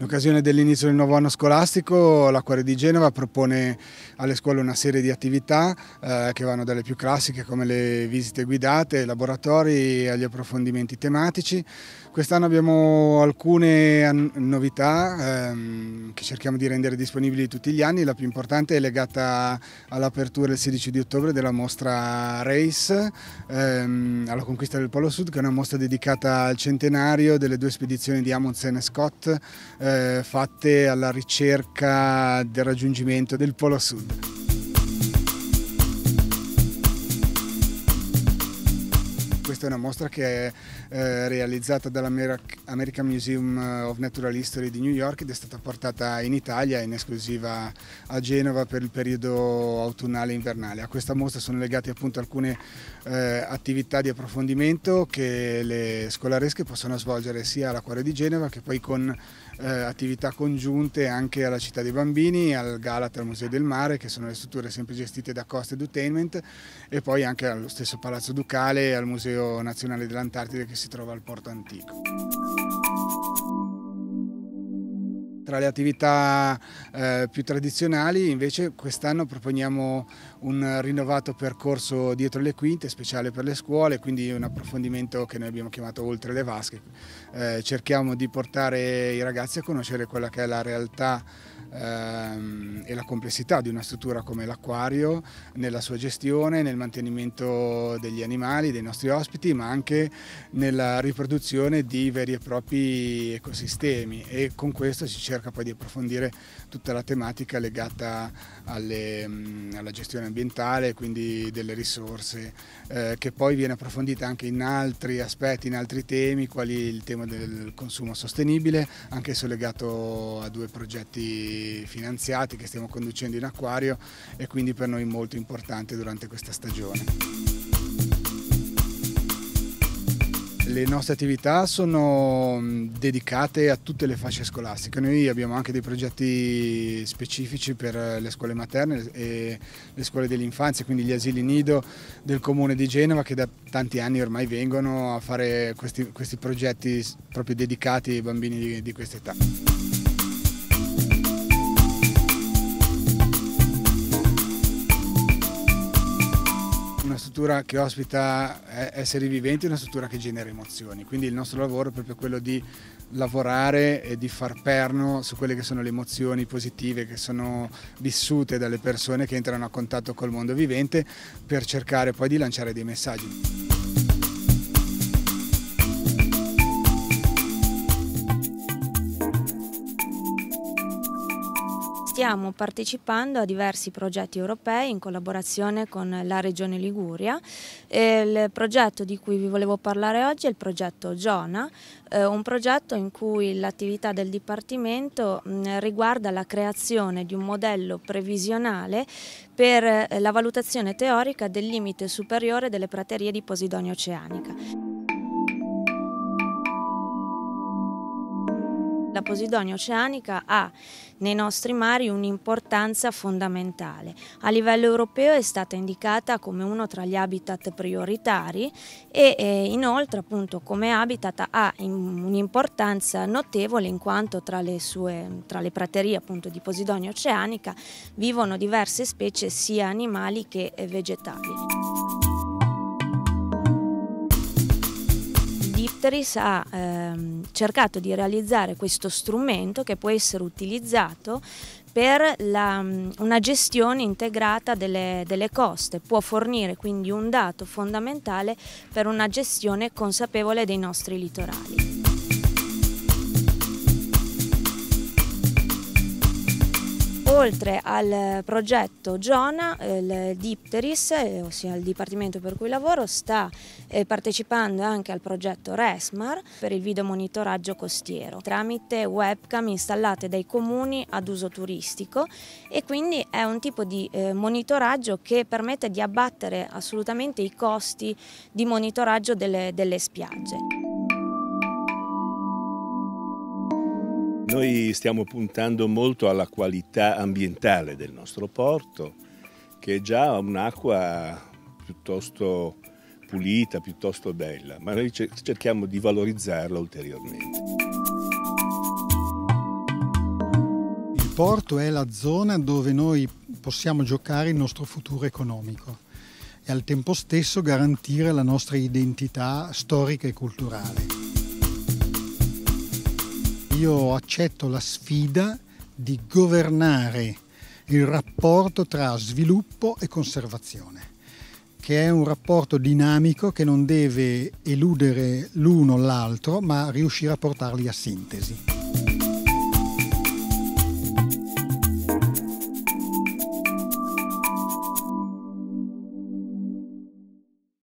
In occasione dell'inizio del nuovo anno scolastico, l'Acquario di Genova propone alle scuole una serie di attività che vanno dalle più classiche come le visite guidate, laboratori, agli approfondimenti tematici. Quest'anno abbiamo alcune novità che cerchiamo di rendere disponibili tutti gli anni. La più importante è legata all'apertura il 16 di ottobre della mostra Race, alla conquista del Polo Sud, che è una mostra dedicata al centenario delle due spedizioni di Amundsen e Scott fatte alla ricerca del raggiungimento del Polo Sud. Questa è una mostra che è realizzata dall'American Museum of Natural History di New York ed è stata portata in Italia in esclusiva a Genova per il periodo autunnale e invernale. A questa mostra sono legate appunto alcune attività di approfondimento che le scolaresche possono svolgere sia all'Acquario di Genova che poi con attività congiunte anche alla Città dei Bambini, al Galata, al Museo del Mare, che sono le strutture sempre gestite da Costa Edutainment, e poi anche allo stesso Palazzo Ducale e al Museo Nazionale dell'Antartide che si trova al Porto Antico. Tra le attività più tradizionali invece quest'anno proponiamo un rinnovato percorso dietro le quinte speciale per le scuole, quindi un approfondimento che noi abbiamo chiamato Oltre le vasche. Cerchiamo di portare i ragazzi a conoscere quella che è la realtà e la complessità di una struttura come l'acquario nella sua gestione, nel mantenimento degli animali, dei nostri ospiti, ma anche nella riproduzione di veri e propri ecosistemi, e con questo si cerca poi di approfondire tutta la tematica legata alla gestione ambientale, quindi delle risorse, che poi viene approfondita anche in altri aspetti, in altri temi, quali il tema del consumo sostenibile, anche esso legato a due progetti finanziati che stiamo conducendo in acquario e quindi per noi molto importante durante questa stagione. Le nostre attività sono dedicate a tutte le fasce scolastiche. Noi abbiamo anche dei progetti specifici per le scuole materne e le scuole dell'infanzia, quindi gli asili nido del Comune di Genova, che da tanti anni ormai vengono a fare questi progetti proprio dedicati ai bambini di questa età. Una struttura che ospita esseri viventi è una struttura che genera emozioni, quindi il nostro lavoro è proprio quello di lavorare e di far perno su quelle che sono le emozioni positive che sono vissute dalle persone che entrano a contatto col mondo vivente, per cercare poi di lanciare dei messaggi. Stiamo partecipando a diversi progetti europei in collaborazione con la Regione Liguria. Il progetto di cui vi volevo parlare oggi è il progetto Giona, un progetto in cui l'attività del Dipartimento riguarda la creazione di un modello previsionale per la valutazione teorica del limite superiore delle praterie di Posidonia oceanica. La Posidonia oceanica ha nei nostri mari un'importanza fondamentale. A livello europeo è stata indicata come uno tra gli habitat prioritari e inoltre appunto come habitat ha un'importanza notevole, in quanto tra le praterie appunto di Posidonia oceanica vivono diverse specie sia animali che vegetali. Dipteris ha cercato di realizzare questo strumento che può essere utilizzato per una gestione integrata delle coste, può fornire quindi un dato fondamentale per una gestione consapevole dei nostri litorali. Oltre al progetto Giona, il Dipteris, ossia il dipartimento per cui lavoro, sta partecipando anche al progetto RESMAR per il videomonitoraggio costiero tramite webcam installate dai comuni ad uso turistico, e quindi è un tipo di monitoraggio che permette di abbattere assolutamente i costi di monitoraggio delle spiagge. Noi stiamo puntando molto alla qualità ambientale del nostro porto, che è già un'acqua piuttosto pulita, piuttosto bella, ma noi cerchiamo di valorizzarla ulteriormente. porto è la zona dove noi possiamo giocare il nostro futuro economico e al tempo stesso garantire la nostra identità storica e culturale. Io accetto la sfida di governare il rapporto tra sviluppo e conservazione, che è un rapporto dinamico che non deve eludere l'uno l'altro, ma riuscire a portarli a sintesi.